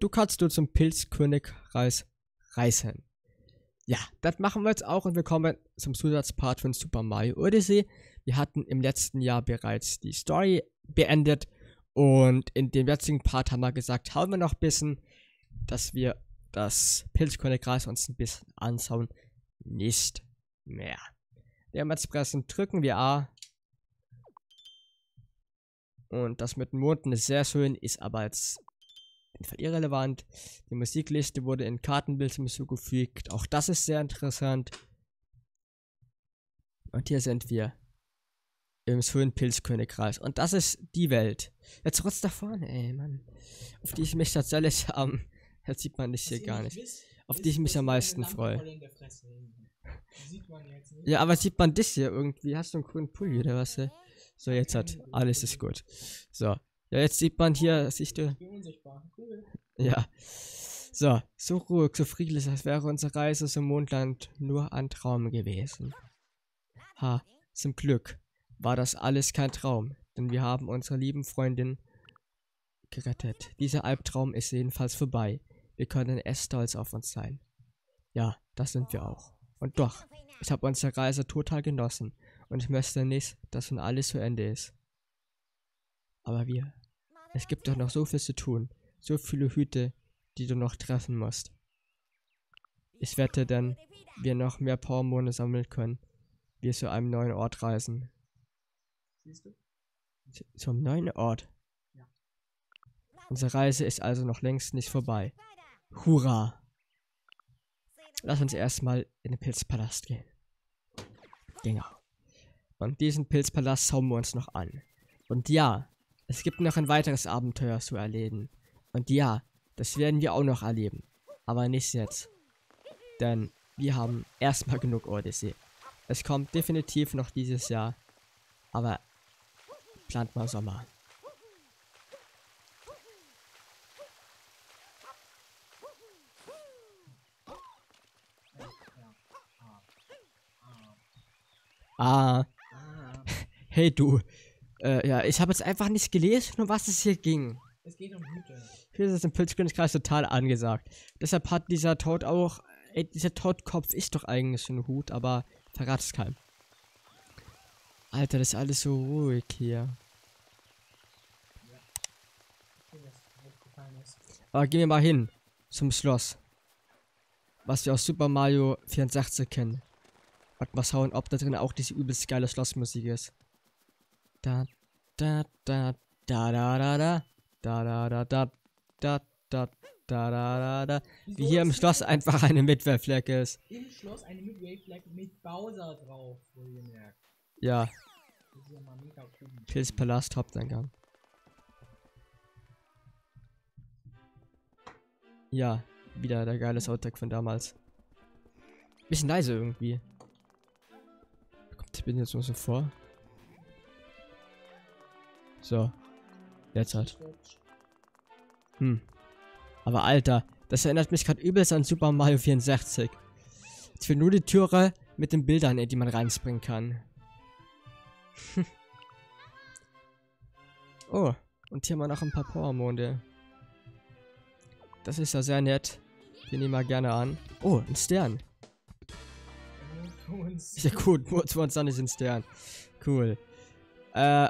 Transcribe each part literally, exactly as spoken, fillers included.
du kannst du zum Pilzkönigreich reisen. Ja, das machen wir jetzt auch und wir kommen zum Zusatzpart von Super Mario Odyssey. Wir hatten im letzten Jahr bereits die Story beendet und in dem jetzigen Part haben wir gesagt, hauen wir noch ein bisschen, dass wir das Pilzkönigreich uns ein bisschen anschauen. Nicht mehr. Mehrmals pressen, drücken wir A. Und das mit den Monden ist sehr schön, ist aber jetzt irrelevant. Die Musikliste wurde in Kartenbildschirm hinzugefügt. Auch das ist sehr interessant. Und hier sind wir im schönen Pilzkönigreich. Und das ist die Welt. Jetzt trotz da vorne, ey, Mann. Auf die ich mich tatsächlich am... Ähm, jetzt sieht man nicht hier gar nicht. Auf die ich mich am meisten freue. Ja, aber sieht man dich hier irgendwie? Hast du einen grünen Pulli oder was? So, jetzt hat alles ist gut. So. Ja, jetzt sieht man hier, siehst du? Ja. So, so ruhig, so friedlich, als wäre unsere Reise zum Mondland nur ein Traum gewesen. Ha, zum Glück war das alles kein Traum, denn wir haben unsere lieben Freundin gerettet. Dieser Albtraum ist jedenfalls vorbei. Wir können echt stolz auf uns sein. Ja, das sind wir auch. Und doch, ich habe unsere Reise total genossen und ich möchte nicht, dass nun alles zu Ende ist. Aber wir, es gibt doch noch so viel zu tun, so viele Hüte, die du noch treffen musst. Ich wette denn, wir noch mehr Powermone sammeln können, wir zu einem neuen Ort reisen. Siehst du? Zu einem neuen Ort? Ja. Unsere Reise ist also noch längst nicht vorbei. Hurra! Lass uns erstmal in den Pilzpalast gehen. Genau. Und diesen Pilzpalast schauen wir uns noch an. Und ja, es gibt noch ein weiteres Abenteuer zu erleben. Und ja, das werden wir auch noch erleben. Aber nicht jetzt. Denn wir haben erstmal genug Odyssey. Es kommt definitiv noch dieses Jahr. Aber plant mal Sommer. Ah. Hey du. Äh, ja, ich habe jetzt einfach nicht gelesen, um was es hier ging. Es geht um Hüte. Hier ist es im Pilzkönigreich total angesagt. Deshalb hat dieser Tod auch... Ey, dieser Todkopf ist doch eigentlich schon ein Hut, aber verrat es keinem. Alter, das ist alles so ruhig hier. Ja. Okay, das aufgefallen ist. Aber gehen wir mal hin. Zum Schloss. Was wir aus Super Mario vierundsechzig kennen. Und mal schauen, ob da drin auch diese übelst geile Schlossmusik ist. Da, da, da, da, da, da, da, da, da, da, da, da, da, da, da, da. Wie hier im Schloss einfach eine Midway-Flecke ist. Im Schloss eine Midway-Flecke mit Bowser drauf, wohlgemerkt. Ja. Pilzpalast Haupteingang. Ja, wieder der geile Soundtrack von damals. Bisschen leise irgendwie. Kommt, ich bin jetzt nur so vor. So. Jetzt halt. Hm. Aber Alter, das erinnert mich gerade übelst an Super Mario vierundsechzig. Jetzt fehlt nur die Türe mit den Bildern, in die man reinspringen kann. Oh, und hier haben wir noch ein paar Powermonde. Das ist ja sehr nett. Wir nehmen mal gerne an. Oh, ein Stern. Ist ja gut, nur zwanzig ist ein Stern. Cool. Äh.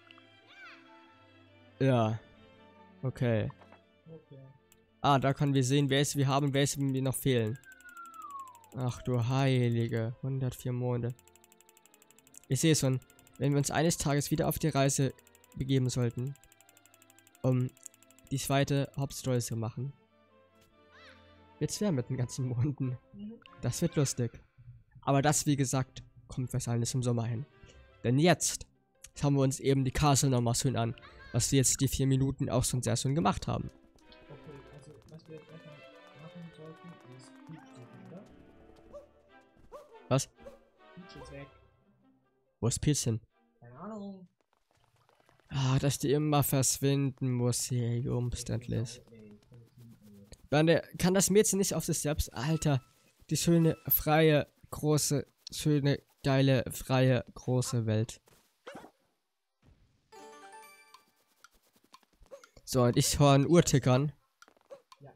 Ja. Okay. Okay. Ah, da können wir sehen, welche wir haben, welche mir noch fehlen. Ach du heilige. hundertvier Monde. Ich sehe schon, wenn wir uns eines Tages wieder auf die Reise begeben sollten, um die zweite Hauptstory zu machen. Wird's schwer mit den ganzen Monden. Das wird lustig. Aber das, wie gesagt, kommt wahrscheinlich im Sommer hin. Denn jetzt schauen wir uns eben die Castle nochmal schön an, was wir jetzt die vier Minuten auch schon sehr schön gemacht haben. Okay, also was wir jetzt erstmal machen sollten, ist Peach suchen, oder? Was? Peach ist weg. Wo ist Peach hin? Keine Ahnung. Ah, dass die immer verschwinden muss hier, umständlich. Man kann das Mädchen nicht auf sich selbst... Alter, die schöne, freie, große, schöne, geile, freie, große Welt. So, und ich höre einen Uhr tickern.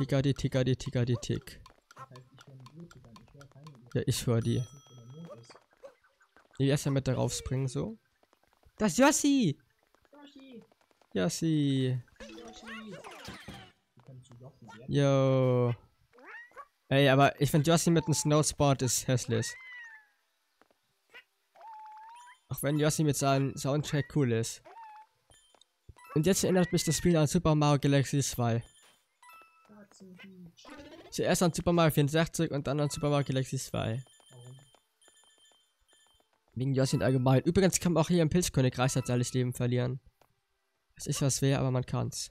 Ticker, die Ticker, die Ticker, die Tick. Das heißt, ich höre die Uhr tickern, ich höre keine Uhr. Ja, ich höre die. Ich weiß nicht, wo der Mond ist. Die erstmal mit darauf springen, so. Das ist Yossi! Yoshi! Yossi! Yoshi! Die können zu Yoshi werden. Yo. Ey, aber ich finde Yossi mit dem Snowsport ist hässlich. Auch wenn Yossi mit seinem Soundtrack cool ist. Und jetzt erinnert mich das Spiel an Super Mario Galaxy zwei. Katze Beach. Zuerst an Super Mario vierundsechzig und dann an Super Mario Galaxy zwei. Warum? Wegen Yossi und allgemein. Übrigens kann man auch hier im Pilzkönigreich tatsächlich Leben verlieren. Das ist was schwer, aber man kann's.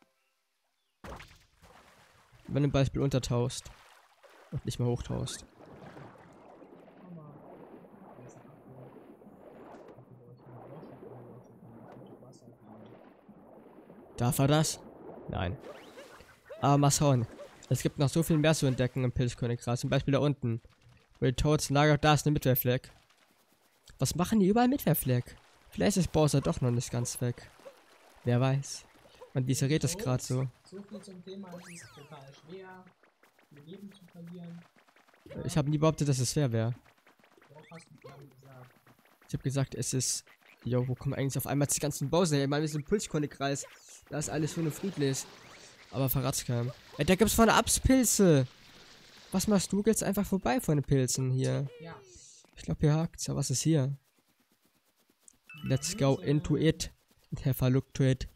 Wenn du zum Beispiel untertauchst. Und nicht mehr hochtauchst. Mama. Da ist ein Akku. Akku bräuchte eine Wasser, eine Wasser, eine Darf er das? Nein. Aber mal schauen. Es gibt noch so viel mehr zu entdecken im Pilzkönigreich. Zum Beispiel da unten. Will Toads Lager, da ist eine Mitwehrfleck. Was machen die überall Mitwehrfleck? Vielleicht ist Bowser doch noch nicht ganz weg. Wer weiß. Und wieso redet es gerade so? So viel zum Thema, es ist total schwer, ihr Leben zu verlieren. Ich habe nie behauptet, dass es schwer wäre. Doch hast du gerade gesagt. Ich habe gesagt, es ist... Jo, wo kommen eigentlich auf einmal die ganzen Bowser her? Ich meine, wir sind im Pilzkönigreich. Da ist alles schön und friedlich. Aber verrat's keinem. Ey, da gibt's vorne Abspilze. Was machst du? Geht's einfach vorbei von den Pilzen hier? Ja. Ich glaube, hier hakt's. Ja, was ist hier? Let's go into it. Have a look to it.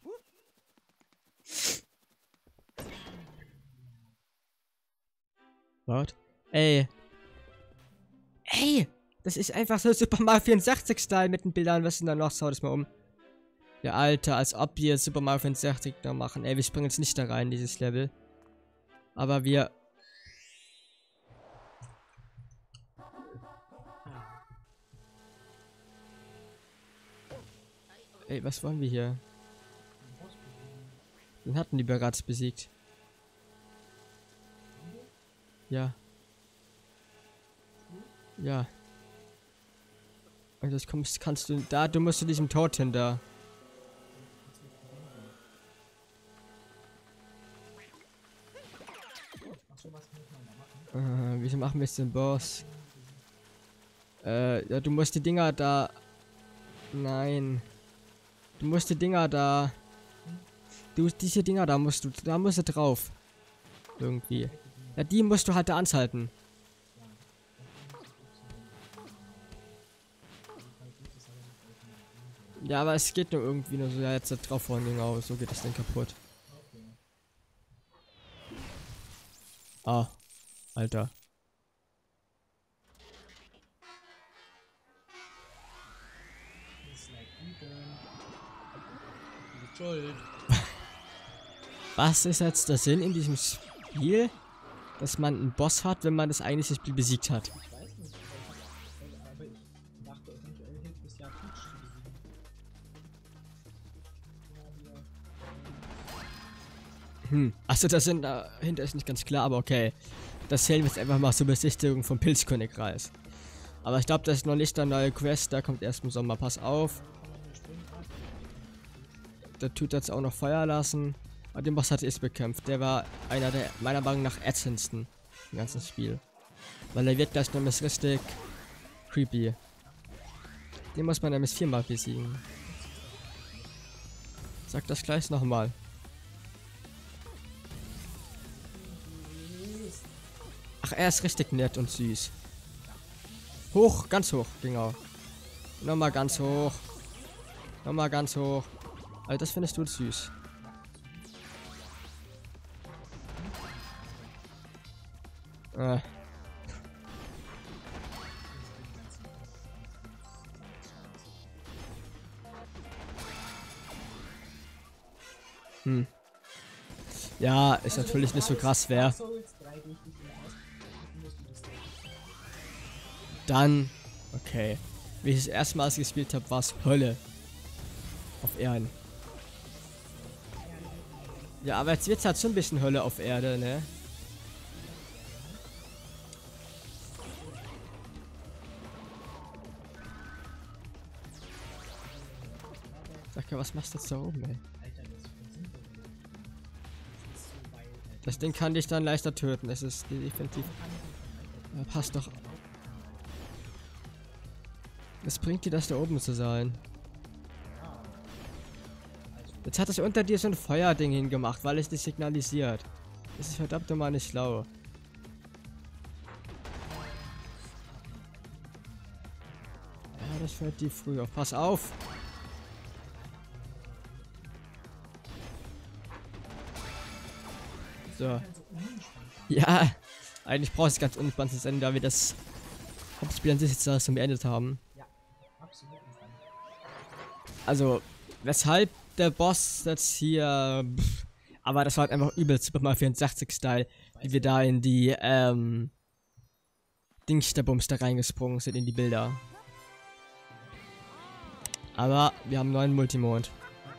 What? Ey. Ey! Das ist einfach so Super Mario vierundsechzig-Style mit den Bildern. Was ist denn da noch? Schau das mal um. Ja, Alter, als ob wir Super Mario vierundsechzig da machen. Ey, wir springen jetzt nicht da rein, dieses Level. Aber wir... Ey, was wollen wir hier? Den hatten die bereits besiegt. Ja. Ja. Und jetzt kommst, kannst du... Da, du musst zu diesem Tod hin, da. Äh, wieso machen wir jetzt den Boss? Äh, ja, du musst die Dinger da... Nein. Du musst die Dinger da... Du, diese Dinger da musst du... Da musst du drauf. Irgendwie. Ja, die musst du halt da anhalten. Ja, aber es geht nur irgendwie nur so. Ja, jetzt da drauf vorne, genau. So geht das Ding kaputt. Ah. Alter. Was ist jetzt der Sinn in diesem Spiel, dass man einen Boss hat, wenn man das eigentliche Spiel besiegt hat? Ich weiß nicht, aber ich dachte, eventuell hilft es ja Peach zu besiegen. Hm. Achso, das sind dahinter ist nicht ganz klar, aber okay. Das zählen wir jetzt einfach mal zur Besichtigung vom Pilzkönigreich. Aber ich glaube, das ist noch nicht der neue Quest, der kommt erst im Sommer. Pass auf. Der tut jetzt auch noch Feuer lassen. Aber den Boss hatte ich bekämpft. Der war einer der meiner Meinung nach ätzendsten im ganzen Spiel. Weil er wird gleich nämlich richtig creepy. Den muss man nämlich viermal besiegen. Sag das gleich nochmal. Ach, er ist richtig nett und süß. Hoch, ganz hoch, genau. Nochmal ganz hoch. Nochmal ganz hoch. Also das findest du süß. Äh. Hm. Ja, ist natürlich nicht so krass, wer. Dann, okay. Wie ich das erste Mal gespielt habe, war es Hölle. Auf Erden. Ja, aber jetzt wird es halt schon ein bisschen Hölle auf Erde, ne? Sag ja, was machst du jetzt da oben, ey? Das Ding kann dich dann leichter töten. Es ist definitiv. Ja, passt doch. Was bringt dir das, da oben zu sein? Jetzt hat es unter dir so ein Feuerding hingemacht, weil es dich signalisiert. Das ist verdammt nochmal nicht schlau. Ja, das fällt dir früher. Pass auf! So. Ja, eigentlich brauchst du ganz unspannend zu sein, da wir das Hauptspiel an sich jetzt erst beendet haben. Ja, absolut. Also, weshalb der Boss jetzt hier. Pff, aber das war halt einfach übel Super Mario vierundsechzig-Style, wie wir da in die, ähm. Dingsterbums da reingesprungen sind in die Bilder. Aber wir haben einen neuen Multimond.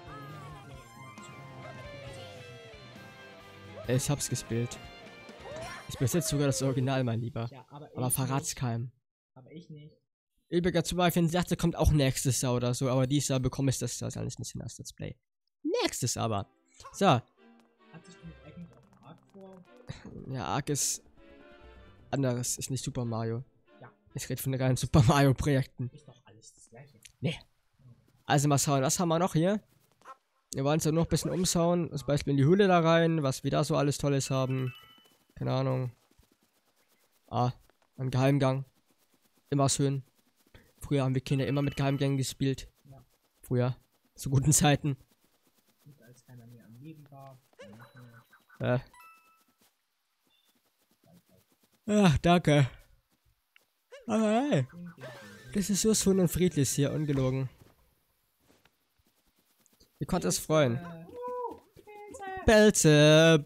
Ich hab's gespielt. Ich besitze sogar das Original, mein Lieber. Ja, aber aber ich verrat's nicht. keinem. Aber ich nicht. Übrigens, Super Mario vierundsechzig kommt auch nächstes Jahr oder so, aber dieses Jahr bekomme ich das das alles nicht hin als Let's Play. Nächstes aber. So. Hat sich du eigentlich auch Arc vor? Ja, Ark ist anderes, ist nicht Super Mario. Ja. Ich rede von den reinen Super Mario Projekten. Ist doch alles das gleiche. Nee. Also mal schauen, was haben wir noch hier? Wir wollen uns ja noch ein bisschen umschauen. Zum Beispiel in die Höhle da rein, was wir da so alles Tolles haben. Keine Ahnung. Ah, ein Geheimgang. Immer schön. Früher haben wir Kinder immer mit Geheimgängen gespielt. Ja. Früher. Zu guten Zeiten. Und als keiner mehr am Leben war. Äh. Ach, danke. Aber hey. Das ist so schön und friedlich hier, ungelogen. Wie konnte es freuen? Pelze,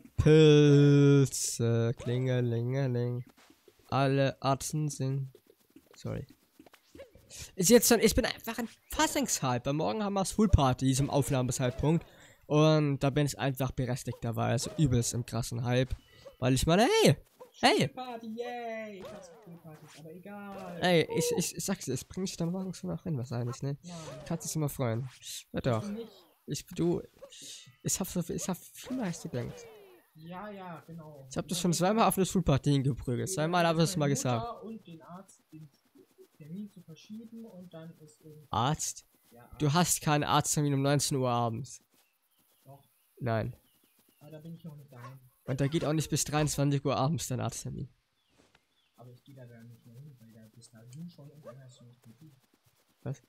Pilze, Klingelingeling. Alle Arten sind. Sorry. Ist jetzt schon, ich bin einfach ein Fassungshalber. Morgen haben wir Full Party zum Aufnahmezeitpunkt. Und da bin ich einfach berechtigterweise übelst im krassen Hype. Weil ich meine, hey, hey, Party, yay! Ich hasse Partys, aber egal. ey, ich, ich, ich sag's dir, es bringt dich dann morgens schon noch hin, wahrscheinlich, ne? Nein. Kannst dich immer freuen. Ja doch. Nicht. Ich, du, ich hab so viel, ich hab viel mehr als du denkst. Ja, ja, genau. Ich hab das schon zweimal auf eine Full Party hingeprügelt. Zweimal habe ich es mal gesagt. Und den Arzt den Termin zu verschieben und dann ist irgendwie. Arzt? Ja, Du hast keinen Arzttermin um neunzehn Uhr abends. Doch. Nein. Aber da bin ich noch nicht daheim. Und da geht auch nicht bis dreiundzwanzig Uhr abends dein Arzttermin. Aber ich gehe da dann nicht mehr hin, weil da bist halt du schon und dann hast du nicht mehr du. Was?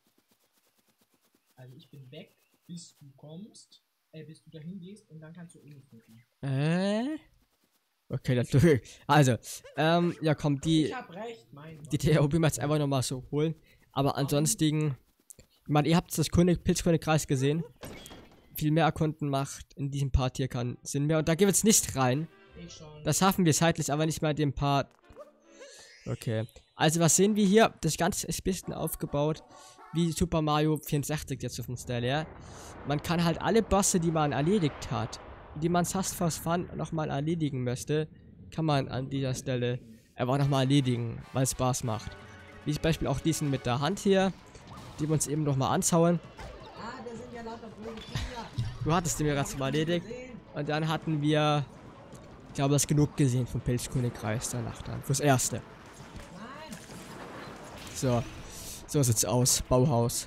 Also ich bin weg, bis du kommst, äh, bis du dahin gehst und dann kannst du eh nicht mehr hin. Äh? Okay, das also, ähm, ja komm, die, Ich hab recht, mein die T R O B jetzt einfach nochmal so holen. Aber ansonsten, ich meine, ihr habt das König, Pilzkönigreich gesehen. Viel mehr erkunden macht in diesem Part hier keinen Sinn mehr. Und da gehen wir jetzt nicht rein. Ich schon. Das schaffen wir zeitlich, aber nicht mal in dem Part. Okay. Also was sehen wir hier? Das Ganze ist ein bisschen aufgebaut wie Super Mario vierundsechzig jetzt auf dem Style, ja. Man kann halt alle Bosse, die man erledigt hat, die man fast for fun nochmal erledigen möchte, kann man an dieser Stelle einfach nochmal erledigen, weil es Spaß macht. Wie zum Beispiel auch diesen mit der Hand hier, die wir uns eben nochmal anschauen. Ah, da sind ja lauter blöde Kinder. Du hattest den mir gerade mal erledigt. Und dann hatten wir, ich glaube, das genug gesehen vom Pilzkönigreich danach dann. Fürs Erste. Nein. So. So sieht's aus. Bauhaus.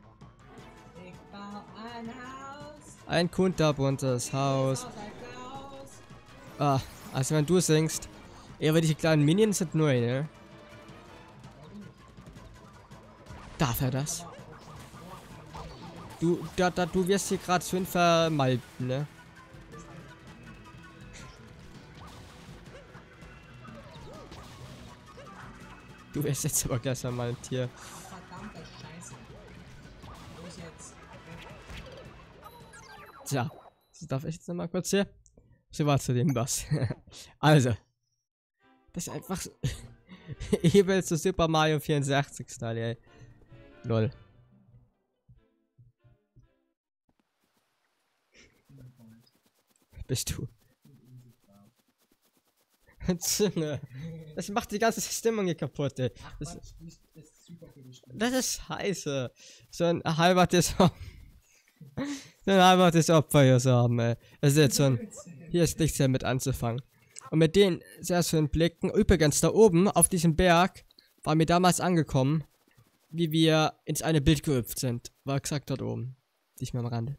Ich baue ein Haus. Ein kunterbuntes Haus. Haus ein Klaus. Ah, also wenn du singst. Ja, aber die kleinen Minions sind neu, ne? Darf er das? Du, da, da, du wirst hier gerade schön vermalten, ne? Du wirst jetzt aber gleich vermalmt hier. Verdammte Scheiße. Los jetzt. Tja, das darf ich jetzt noch mal kurz hier. So war zu dem Boss. Also. Das ist einfach so. Ebel zu Super Mario vierundsechzig Style, ey. Lol. Bist du. Zunge. Das macht die ganze Stimmung hier kaputt, ey. Ach, Das, Quatsch, das ist super für dich. das ist scheiße. So ein halbertes Opfer. So ein halbertes Opfer hier zu haben, ey. Das ist jetzt so ein. Hier ist nichts mehr mit anzufangen. Und mit den sehr schönen Blicken. Übrigens, da oben auf diesem Berg waren wir damals angekommen, wie wir ins eine Bild gehüpft sind. War exakt dort oben. Nicht mehr am Rande.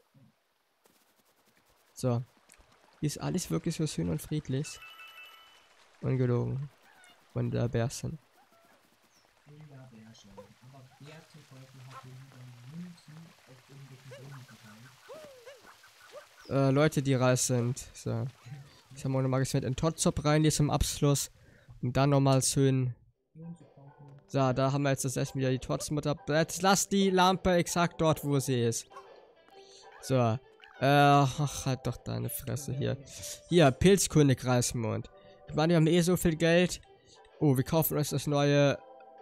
So. Hier ist alles wirklich so schön und friedlich. Ungelogen. Wunderbärchen. Wunderbärchen. Aber wer zum Teufel hat hier lieber Münzen auf irgendwelchen Boden verteilt? Äh, Leute, die reich sind. So. Jetzt haben wir nochmal geschwind in Totzop rein, hier zum Abschluss. Und dann nochmal schön. So, da haben wir jetzt das erste wieder die Totzmutter. Jetzt lass die Lampe exakt dort, wo sie ist. So. Äh, ach, halt doch deine Fresse hier. Hier, Pilzkönig Reismond. Ich meine, wir haben eh so viel Geld. Oh, wir kaufen uns das neue.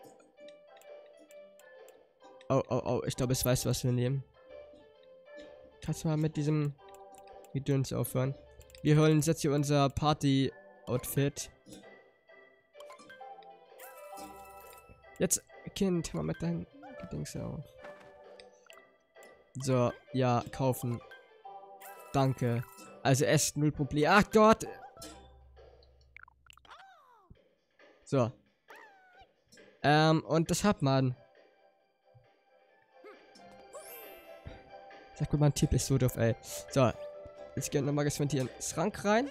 Oh, oh, oh, ich glaube, ich weiß, was wir nehmen. Kannst du mal mit diesem Gedöns aufhören? Wir holen jetzt hier unser Party-Outfit. Jetzt, Kind, hör mal mit deinem Dings auf. So, ja, kaufen. Danke. Also, es null Problem. Ach Gott! So. Ähm, und das hat man. Sag mal, mein Typ ist so doof, ey. So. Jetzt gehen wir nochmal geschwind hier in den Schrank rein.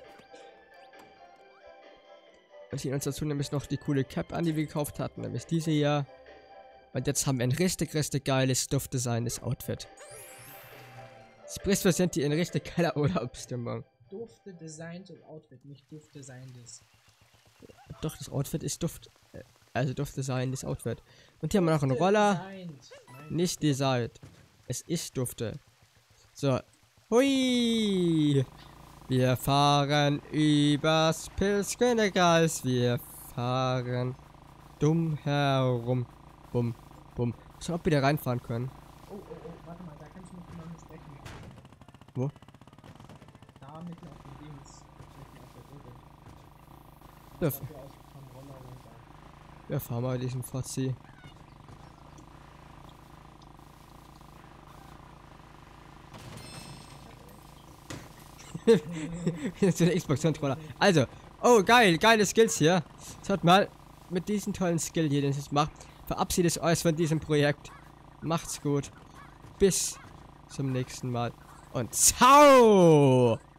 Und ziehen uns dazu nämlich noch die coole Cap an, die wir gekauft hatten. Nämlich diese hier. Und jetzt haben wir ein richtig, richtig geiles Duftdesign-des Outfit. Sprich, wir sind hier in richtig geiler Urlaubsstimmung. Dufte designt und Outfit, nicht Dufte sein des. Doch, das Outfit ist Duft. Also Duftdesign des Outfit. Und hier haben wir noch einen Roller. Designt. Nicht designt. Es ist Dufte. So. Hui! Wir fahren übers Pilzkönigreich. Wir fahren dumm herum. Bum, bum. Schon ob wir da reinfahren können. Oh, oh, oh, warte mal, da kannst du mit jemandem sprechen. Wo? Da mitten auf dem Dings. Mitten auf der Brücke. Ja, Dafür aus vom Roller runter. ja, fahren wir diesen Fazit. Jetzt der Xbox-Controller. Also, oh geil, geile Skills hier. Schaut mal, mit diesem tollen Skill hier, den ich jetzt mache, verabschiedet euch von diesem Projekt. Macht's gut. Bis zum nächsten Mal. Und ciao!